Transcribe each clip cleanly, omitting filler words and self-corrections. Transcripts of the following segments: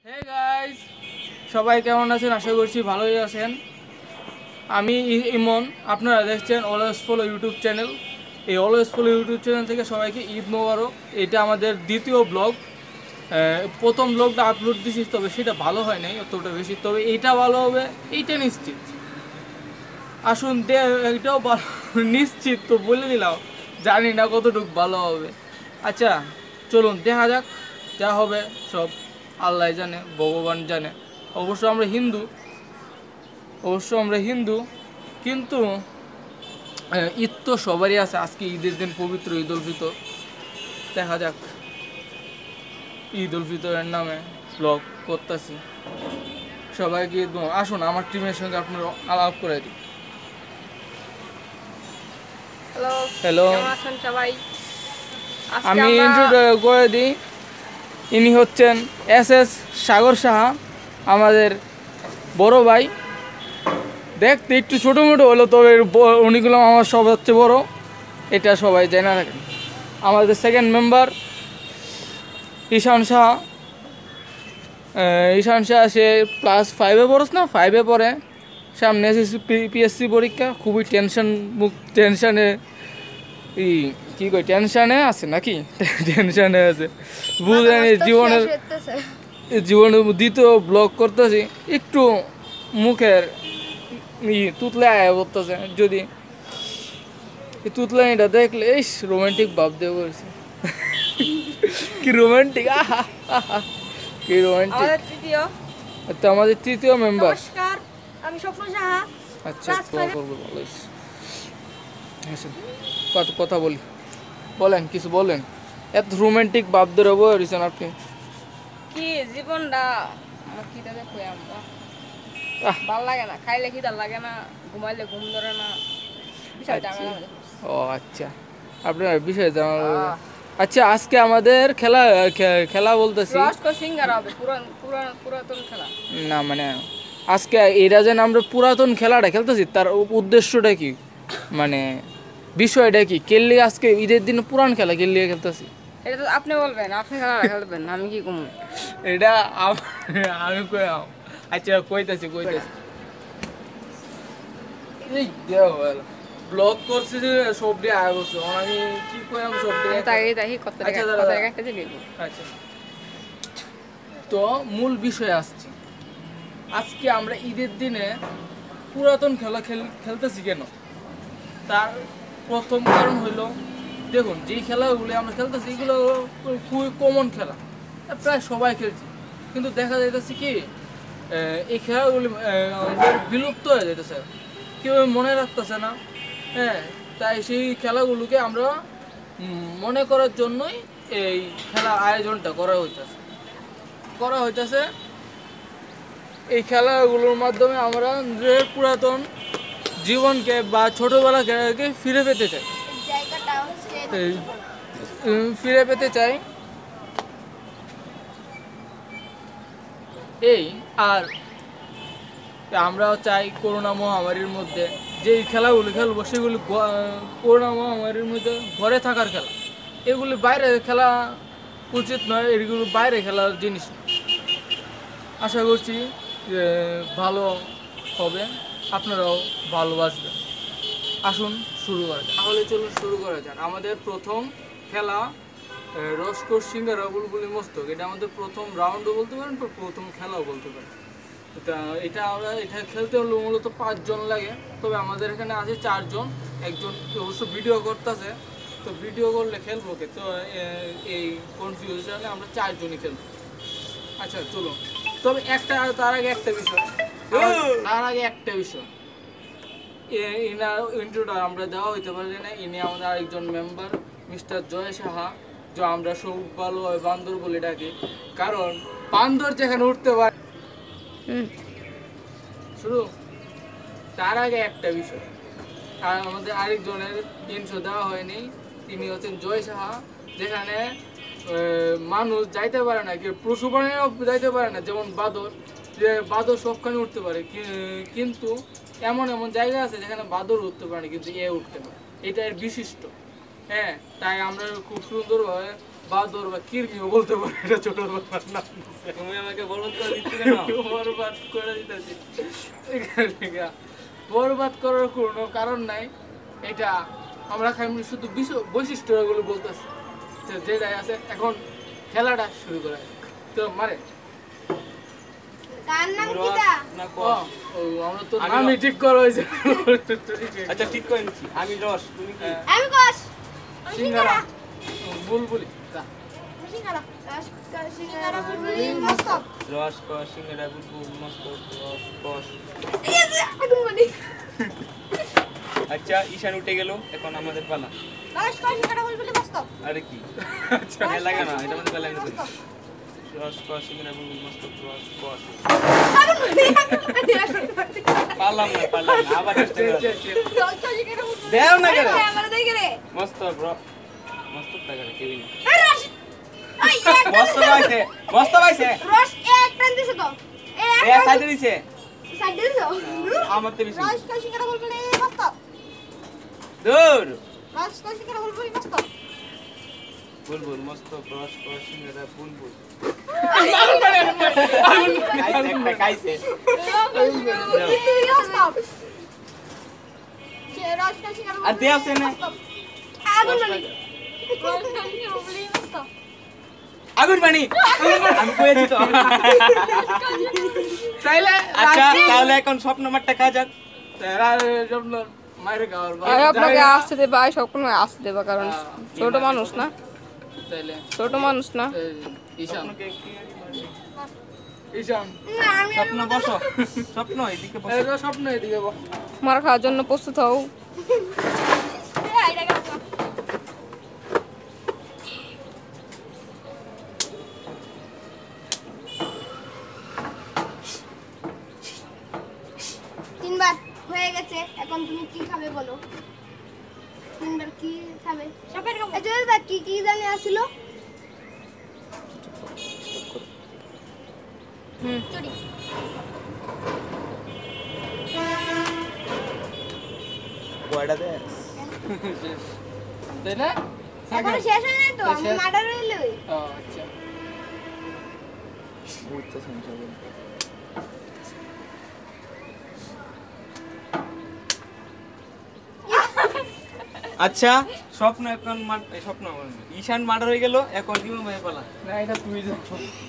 Hey guys, সবাই কেমন আছেন? আশা করছি ভালোই আছেন। আমি ইমন, আপনারা দেখছেন অলওয়েজ ফলো ইউটিউব চ্যানেল। এই অলওয়েজ ফলো ইউটিউব চ্যানেল থেকে সবাইকে ঈদ মোবারক। এটা আমাদের দ্বিতীয় ব্লগ। প্রথম ব্লগটা আপলোড দিছি, তবে সেটা ভালো হয় নাই অতটা বেশি, তবে এইটা ভালো হবে এইটা নিশ্চিত। আসুন এটাও ভালো নিশ্চিত তো বলে দিলাম, জানি না কতটুকু ভালো হবে। আচ্ছা চলুন দেখা যাক, যা হবে সব আল্লাহ জানে, ভগবান জানে। অবশ্য আমরা হিন্দু, কিন্তু ঈদ তো সবারই আছে। আজকে ঈদের দিন, পবিত্র ঈদ উল ফিতর। দেখা যাক, ঈদ উল ফিতরের নামে ব্লগ করতেছি। সবাইকে আসুন আমার টিমের সঙ্গে আপনারা আলাপ করে দিই। হ্যালো, হ্যালো, কেমন আছেন সবাই? আজকে আমি আমরা ইন্ট্রোডিউস করে দিই। ইনি হচ্ছেন এস সাগর সাহা, আমাদের বড় ভাই। দেখতে একটু ছোটো মোটো হলো, তবে উনিগুলো আমার সব হচ্ছে বড়, এটা সবাই জেনে রাখেন। আমাদের সেকেন্ড মেম্বার ঈশান শাহ সে ক্লাস 5-এ পড়স না, 5-এ পড়ে। সামনে এসেছি পিএসসি পরীক্ষা, খুবই টেনশনে কি কই টেনশনে আছে নাকি টেনশনে আছে, বুঝলেন। জীবনের দ্বিতীয় ব্লগ করতেছি, একটু মুখের তুতলে আয়া করতেছে। যদি এই তুতলানিটা দেখলে ইস রোমান্টিক ভাব দিয়ে করেছে। কি রোমান্টিক, আহা আহা, কি রোমান্টিক। তো আমাদের তৃতীয় মেম্বার। নমস্কার, আমি স্বপ্ন সাহা। আচ্ছা, ক্লাস 5 করবো ভালো হয়েছে। কথা বলি, বলেন কিছু বলেন। এত রোমান্টিক ভাব ধরে বলেছেন আপনি। কি জীবনটা কি তাতে কই আমরা ভাল লাগে না, খাইলে খিদা লাগে না, ঘুমাইলে ঘুম ধরে না, বিষয় জানা না। ও আচ্ছা, আপনার বিষয় জানা। আচ্ছা, আজকে আমাদের খেলা বলতেছি রসকো সিঙ্গার হবে, পুরাতন খেলা না, মানে আজকে এরা যেন আমরা পুরাতন খেলাটা খেলতেছি, তার উদ্দেশ্যটা কি, মানে বিষয়টা কি? কেললি আজকে ঈদের দিন পুরান খেলা কেললি খেলতেছি, এটা তো আপনি বলবেন, আপনি খেলা খেলবেন, আমি কি কম। এটা আমি কইলাম। আচ্ছা কইতাছি ব্লগ করছি যে সবটি আয় বছর আমি কি কইলাম সবটি। আচ্ছা, তো মূল বিষয়ে আসছি। আজকে আমরা ঈদের দিনে পুরাতন খেলা খেলতেছি কেন? তার প্রথম কারণ হইল, দেখুন যেই খেলাগুলি আমরা খেলতেছি এগুলো খুবই কমন খেলা, প্রায় সবাই খেলছে, কিন্তু দেখা যাইতেছে কি এই খেলাগুলি আমাদের বিলুপ্ত হয়ে যাইতেছে, কেউ মনে রাখতেছে না। হ্যাঁ, তাই সেই খেলাগুলোকে আমরা মনে করার জন্যই এই খেলার আয়োজনটা করা হইতেছে। এই খেলাগুলোর মাধ্যমে আমরা নিজের পুরাতন জীবনকে বা ছোটোবেলাকে ফিরে পেতে চাই। এই আর আমরাও চাই করোনা মহামারীর মধ্যে যেই খেলাগুলি খেলবো সেগুলি করোনা মহামারীর মধ্যে ঘরে থাকার খেলা, এগুলি বাইরে খেলা উচিত নয়, এগুলো বাইরে খেলার জিনিস। আশা করছি যে ভালো হবে, আপনারাও ভালোবাসবেন। আসুন শুরু করা যাক, তাহলে চলুন শুরু করা যাক। আমাদের প্রথম খেলা রসকোর সিঙ্গারা বুলবুলি মস্তক, এটা আমাদের প্রথম রাউন্ডও বলতে পারেন, প্রথম খেলাও বলতে পারেন। এটা খেলতে হলে মূলত 5 জন লাগে, তবে আমাদের এখানে আছে 4 জন। একজন অবশ্য ভিডিও করতেছে, তো ভিডিও করলে খেলবো কে, তো এই কনফিউশনে আমরা 4 জনই খেলবো। আচ্ছা চলুন, তবে তার আগে একটা বিষয় ইনার ইন্ট্রোটা আমরা দেওয়া হইতে পারি না। ইনি আমাদের আরেকজন মেম্বার, মিস্টার জয় সাহা, যা আমরা সব ভালোভাবে বান্দর বলে ডাকি, কারণ বান্দর যেখানে উঠতে পারে। শুরু, তার আগে একটা বিষয়, আর আমাদের আরেকজনের ইন্ট্রো দেওয়া হয়নি। তিনি হচ্ছেন জয় সাহা, যেখানে মানুষ যাইতে পারে না, কেউ পশু প্রাণীরাও যাইতে পারে না, যেমন বাদর সবখানে উঠতে পারে, কিন্তু এমন জায়গা আছে যেখানে বাদর উঠতে পারে না, কিন্তু উঠতে পারে, এটা এর বিশিষ্ট। হ্যাঁ, তাই আমরা খুব সুন্দরভাবে বাদর বা কিরমিও বলতে পারে, এটা ছোট ব্যাপার না। তুমি আমাকে বলদ করে দিচ্ছ কেন? বরবাদ করে দিতেছি। বরবাদ করার কোনো কারণ নাই, এটা আমরা খাই শুধু বৈশিষ্ট্যগুলো বলতেছি যেটাই আছে। এখন খেলাটা শুরু করা যাক। তো মারে কার নাম তুমি কি রস দা? না ও, কস? আমরা তো আমি নামই ঠিক করা হয়েছে। আচ্ছা ঠিক করে নিচ্ছি, আমি রস, তুমি কি? হ্যাঁ, আমি কস। আমি সিঙ্গারা সিঙ্গারা। বুলবুলি যা। আমি সিঙ্গারা। সিঙ্গারা বুলবুলি মস্তক। রস কস, সিঙ্গারা বুলবুল মস্তক, রস কস। আগুন বলি। আচ্ছা ঈশান উঠে গেল, এখন আমাদের পালা। রস কস সিঙ্গারা বুলবুলি মস্তক। আরে কি আচ্ছা গায়ে লাগে না, এটা আমাদের পালা এনেছে। রস কস, সিঙ্গারা বুলবুল মস্তক, রস কস। আগুন বলি। পারলাম না, আবার চেষ্টা করা যাক। রস কস সিঙ্গারা বুলবুলি। দেও না কেন? আমরা দেখে রে। মস্তক মস্তক টাকা কেবিন এই রস। এই মস্তক পাইছে, মস্তক পাইছে। রস এক টান দিছে তো। এ সাইডে দিছে, সাইড দিছো। আমার তো বেশি রস কস সিঙ্গারা বুলবুলি মস্তক। দূর। রস কস সিঙ্গারা বুলবুলি মস্তক। বুলবুল মস্তক, রস কস, সিঙ্গারা বুলবুল। খাইছে আর দে আছে না আগুন পানি, আমি কইছি তো। তাইলে আচ্ছা তাহলে এখন স্বপ্ন মারটা খা যাক। মায়ের খাওয়ার আমি আপনাকে আসতে দেবা, সবসময় আসতে দেবা, কারণ ছোট মানুষ না, তাইলে ছোট মানুষ না। ঈশান স্বপ্নকে কি- ঈশান স্বপ্ন বসো, স্বপ্ন এদিকে বসো। এটা স্বপ্ন এদিকে বল। মার খাওয়ার জন্য প্রস্তুত হও। তিনবার হয়ে গেছে, এখন তুমি কি খাবে বলো? তিনবার কি খাবে? সবের খাবো। এই যে দাদা কি কি জানি আসিল? চুরি। কয়টা দে? তাই না? এখনো শেষ হয় নাই তো, তো আমি শেষ। মার্ডার হইলে ও, আচ্ছা। আচ্ছা স্বপ্ন এখন স্বপ্ন ঈশান মার্ডার হয়ে গেল, এখন ইমাম ভাই পালা। না, এটা তুই যা।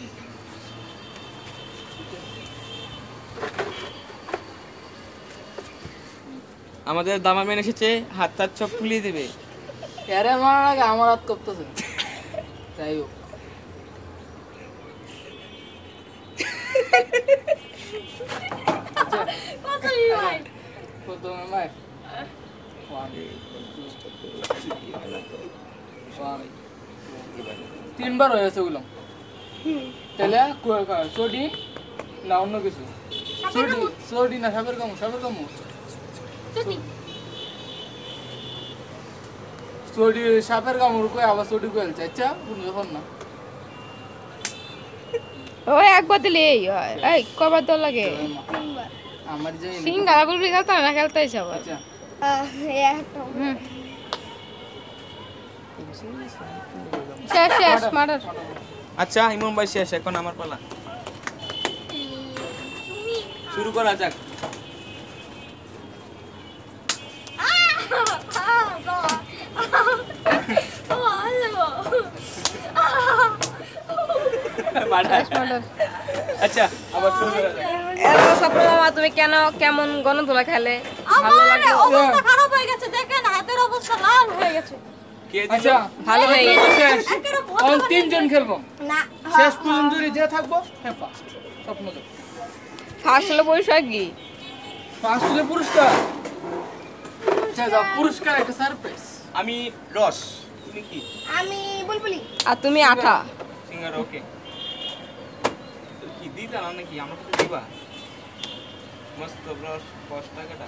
আমাদের দামা মেন এসেছে, হাত তার চোখ ফুলিয়ে দেবে। এরে মারার আগে আমার হাত কপতেছে। যাই হোক। প্রথমে মায়ের। তিনবার হয়েছে ওগুলো। তাহলে চডি না অন্য কিছু? চডি না সাপের কামড়? সাপের কামড়। চডি সাপের কামড় কই আবার চডি কইলছে। আচ্ছা কোন ব্যাপার না। ওই একবার দিলে এই হয়, এই কবার তো লাগে। আমার যে সিঙ্গারা বুলবুলি খেলতে হয় না, খেলতে হয়েছে আবার। আচ্ছা একটা শেষ শেষ মার্ডার। আচ্ছা ইমাম ভাই শেষ, এখন আমার পালা। শুরু করা যাক। শেষ মার্ডার। আচ্ছা আবার শুরু করা যাক। এরপর স্বপ্ন মামা, তুমি কেমন গণধোলা খেলে? ভালো লাগে? অবস্থা খারাপ হয়ে গেছে, দেখেন হাতের অবস্থা লাল হয়ে গেছে। কে দিল? আচ্ছা ভালো হয়ে গেছে। শেষ। এখন তিনজন খেলবো, না শেষ পর্যন্ত যদি যে থাকবো হ্যাঁ ফার্স্ট। স্বপ্ন তো ফার্স্ট হলো পরিষ্কার কি? ফার্স্ট হলে পুরস্কার। আচ্ছা যাও, পুরস্কার একটা সারপ্রাইজ। আমি রস, তুমি কি? আমি বুলবুলি। আর তুমি আঠা। Singer okay. কি দিতা না নাকি আমাকে তো দিবা? মস্ত রস 10 টাকাটা।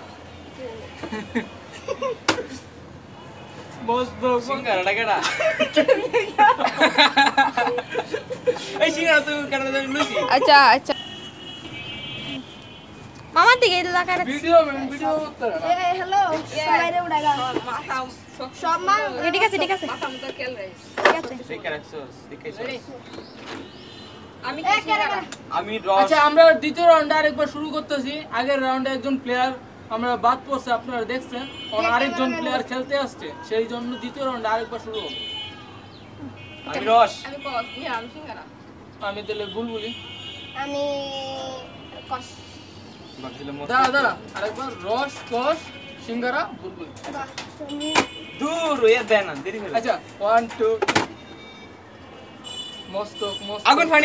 মস্ত সিঙ্গারা টাকাটা। এই সিঙ্গারা তুমি কেন জানি লুচি। আচ্ছা আচ্ছা, মামার দিকে লাগা ভিডিও করতে না। হ্যালো সবাই রে উড়াইলা সব মা ঠিক আছে মাথা মতো খেল রাইস ঠিক আছে দেখে রাখছস দেখাইছস আমি এ কেরা কেরা আমি রস আচ্ছা আমরা দ্বিতীয় রাউন্ডে আরেকবার শুরু করতেছি। আগের রাউন্ডে একজন প্লেয়ার আমরা বাদ পড়ছে, আপনারা দেখছেন। আরেকজন প্লেয়ার খেলতে আসছে, সেই জন্য দ্বিতীয় রাউন্ডে আরেকবার শুরু হবে। আমি রস আমি কস ইয়া আমি সিঙ্গারা আমি তাহলে বুলবুলি। আমি কস ভাবছিলাম দাঁড়া আরেকবার রস কস সিঙ্গারা বুলবুলি। বাহ তুমি দূর এ দেন না দেরি হলো আচ্ছা 1 2 মস্তক আগুন পানি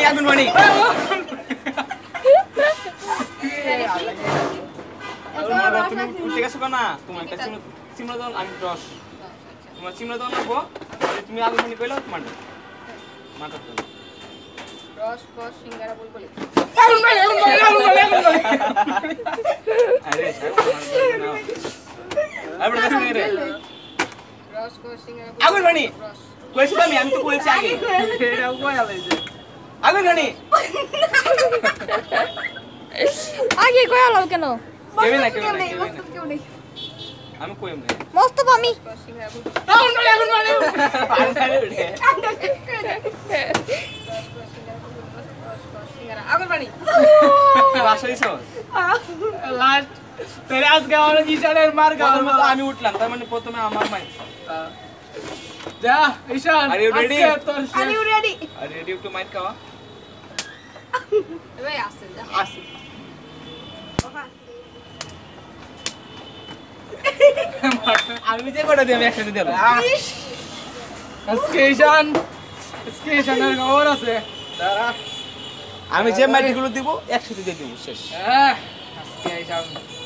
তুমি উঠে গেছো না তোমার একটা সিমলা দাও আমি রস তোমার সিমলা দাও নাবো তুমি আগুন পানি কইলো মারো মারো রস কস সিঙ্গারা বুলবুলি আরে আবার কাছে রে রস কস সিঙ্গারা আগুন পানি রস কইছি আমি তো বলেছি আগে এটা কই আলাইছে আগুন পানি আগে কয়ালাও কেন কেবে না কেউ নেই আমি কইম না মস্ত আমি কস সিঙ্গারা বুলবুলি সিঙ্গারা আগুন পানি বাসাইছ লাস্ট তেরে আজকে আমার ঈশানের মার খাওয়ার মতো আমি উঠলাম তার মানে প্রথমে আমার মাই যা ঈশান Are you ready? আজকে তোর শেষ। Are you ready R ready to মাইট খাওয়া ভাই আসছে যা আসি। আমি যে কটা দিই আমি একসাথে দিলাম আজকে ঈশানের খবর আছে। দাঁড়া আমি যে মাইটগুলো দিব একসাথে দিয়ে দিব শেষ আজকে ঈশান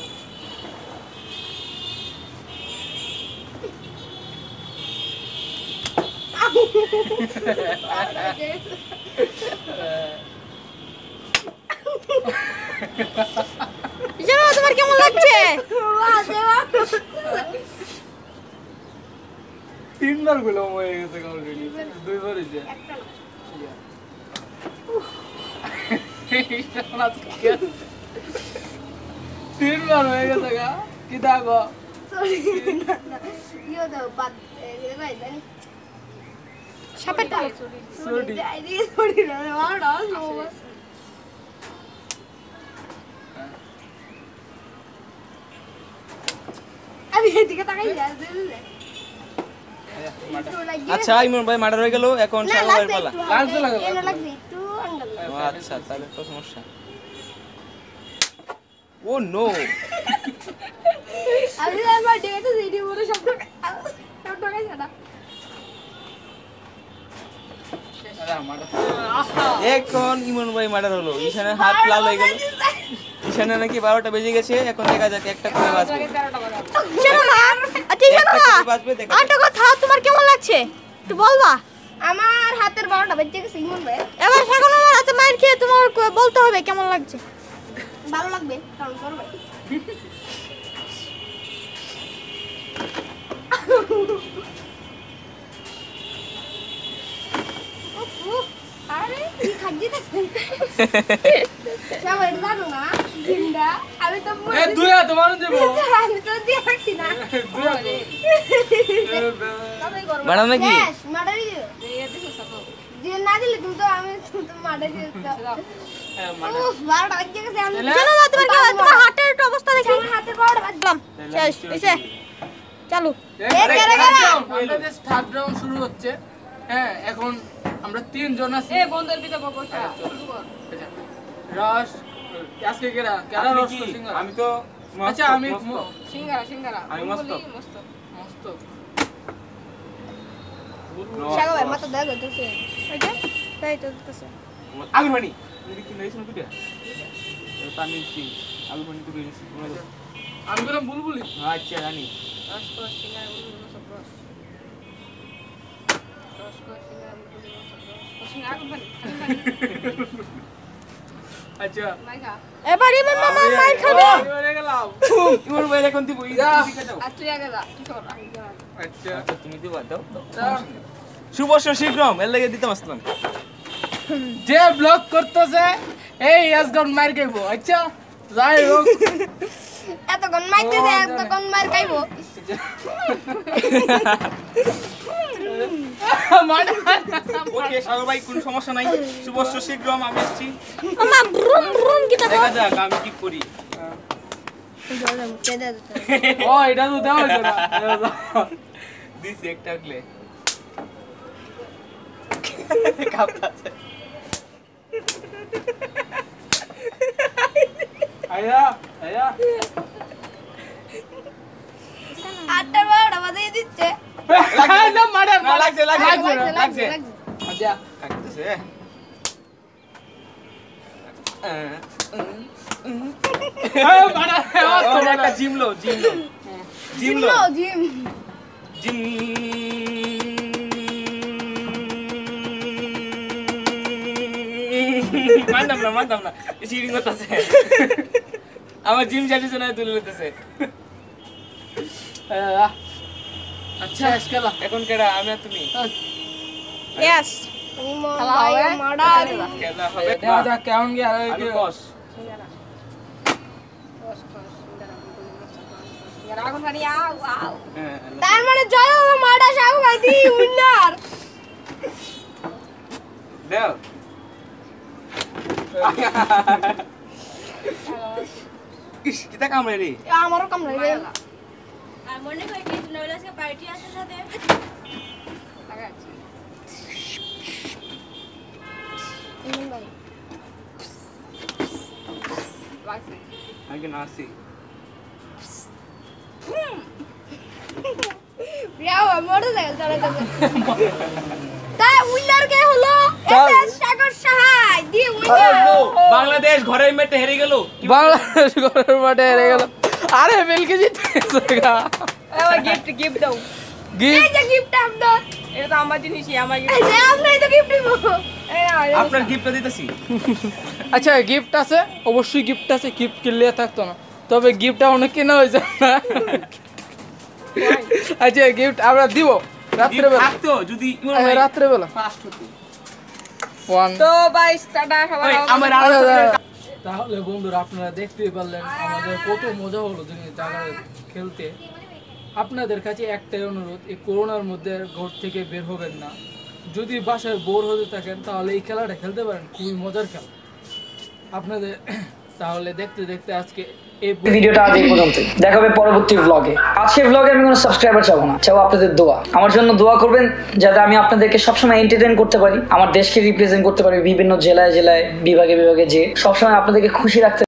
জানো তোমার কেমন লাগছে তিনবার গুলো হয়ে গেছে অলরেডি, দুইবার হয়েছে। ঈশান আজকে তিনবার হয়ে গেছে গা কি দেখো সরি ইও দাও বাদ এ ভাই জানি সাপের কালো সরি সরি না আমার আমি এদিকে তাকাই যাই আচ্ছা ইমন ভাই মার্ডার হয়ে গেল এখন না শাহ ভাইয়ের পালা লাগছে লাগছে এটা লাগবে একটু আন্ডার ও আচ্ছা তাহলে তো সমস্যা ও নো আমি একবার ডেটে সিডি পুরো সব টাকাই ছাড়া এখন ইমন ভাই মার্ডার হলো ঈশানের হাত লাল হয়ে গেল ঈশানের নাকি 12টা বেজে গেছে এখন দেখা যাক একটা করে বাজবে 13টা বাজে জানো না আচ্ছা জানো একটা না করে বাজবে দেখা আরেকটা কথা তোমার কেমন লাগছে একটু বলবা আমার হাতের 12টা বেজে গেছে ইমন ভাই এবার এখন আমার হাতে মার খেয়ে তোমার বলতে হবে কেমন লাগছে ভালো লাগবে কারণ করবে আরে কি খাজি দেখছেন সবাই জানো না জিন্দা আমি তো এ দুই হাত মারুন দেব আমি তো দিয়ে রাখছি না দুই হাত তাই করব বাড়া নাকি গ্যাস মাডারি দিও এই দেখো সাথে দিয়ে না দিলে তুমি তো আমি তো মাডারি দিও উফ 12টা বেজে গেছে আমি জানো না তোমার হাতের একটু অবস্থা দেখি আমার হাতের 12টা বাজে দিলাম শেষ হইছে চালু আমাদের থার্ড রাউন্ড শুরু হচ্ছে। হ্যাঁ এখন আমরা তিনজন আছি। এ বন্ধের ভিতর বসা রস আজকে কেরা কেরা আপনি রস কি? সিঙ্গারা আমি তো আচ্ছা আমি সিঙ্গারা আমি বুলবুলি মস্তক। মস্তক মস্ত শাগা ভাই মাথা দাগ হইতেছে ওইটা তাই তো দিতেছে আগুন পানি তুমি কি লইছ না তুই এটা আমি কি আগুন পানি তুই লইছিস আমি বললাম বুলবুলি আচ্ছা জানি রস কস সিঙ্গারা বুলবুলি মস্তক রস রস কস সিঙ্গারা বুলবুলি মস্তক রস সিঙ্গারা আগুন পানি আচ্ছা মাইকা এবার ইমন মামা মার খাবে হয়ে গেলাম ইমন ভাই এখন তুই বই যা। দিকে যাও আর তুই আগে যা তুই কর আগে যা আচ্ছা আচ্ছা তুমি দিবা দাও তা শুভর্ষ শীঘ্রম এর লাগে দিতাম আসলাম যে ব্লক করতেছে এই আজগন মার খাইবো। আচ্ছা যাই হোক এতক্ষণ মাইতেছে এতক্ষণ মার খাইবো ওকে সাগর ভাই কোনো সমস্যা নাই, শুভস্য শীঘ্রম আমি আসছি, আমা ব্রুম ব্রুম কি দেখা যাক আমি কি করি। ও এটা তো দেওয়া হয়েছে না দিছি একটা ক্লে আয়া আয়া আটটা বারোটা বাজিয়ে দিচ্ছে। না মারে না লাগছে লাগছে লাগছে আচ্ছা লাগতেছে মারা তোমার একটা জিমলো জিমলো জিমলো জিম জিম মানতাম না চিটিং করতেছে আমার জিম চালিয়েছে না তুলে নিতেছে। আচ্ছা খেলা এখন কেডা আমি আর তুমি ইয়েস খেলা হবে খেলা হবে দেখা যাক কেমন কি আর আমি বস আগুন পানি আও আও তার মানে জয় বাবা মাডা সাগু ভাই দি উইনার। দেও ইস কিটা কামড়ে রে আমারও কাম নাই রে। আর মনে করি কি নইলে আজকে পার্টি আছে সাথে লাগাচ্ছি লাগছে আমি কি নাচি প্রিয়াও মোটরসাইকেল চালাতে। তাই উইনার কে হলো? চল। এসএস সাগর সাহাই দি উইনার। বাংলাদেশ ঘরের মেটে হেরে গেল বাংলাদেশ ঘরের মাঠে হেরে গেল। আরে মিলকে জিতে গেছে গা। এবার গিফট দাও গিফট এই যে গিফট আপনার। এটা তো আমার জিনিসই আমার এই যে আপনি তো গিফট দিব। এই নাও, এই আপনার গিফটটা দিতেছি আচ্ছা গিফট আছে, অবশ্যই গিফট আছে, গিফট কিনলে থাকতো না, তবে গিফটটা অনেক কেনা হয়েছে না। আচ্ছা গিফট আমরা দিব রাত্রেবেলা, থাকতো যদি রাত্রেবেলা ফার্স্ট হতো 1 তো ভাই টাটা সবাই আমার তাহলে বন্ধুরা আপনারা দেখতেই পারলেন আমাদের কত মজা হলো জায়গায় খেলতে। আপনাদের কাছে একটাই অনুরোধ, এই করোনার মধ্যে ঘর থেকে বের হবেন না। যদি বাসায় বোর হতে থাকেন তাহলে এই খেলাটা খেলতে পারেন, খুবই মজার খেলা আপনাদের। তাহলে দেখতে দেখতে আজকে এই ভিডিওটা আজ এই পর্যন্ত, দেখা হবে পরবর্তী ব্লগে। আজকের ব্লগে আমি কোনো সাবস্ক্রাইবার চাবো না, চাবো আপনাদের দোয়া। আমার জন্য দোয়া করবেন যাতে আমি আপনাদেরকে সবসময় এন্টারটেইন করতে পারি, আমার দেশকে রিপ্রেজেন্ট করতে পারি বিভিন্ন জেলায় জেলায় বিভাগে বিভাগে, যে সবসময় আপনাদেরকে খুশি রাখতে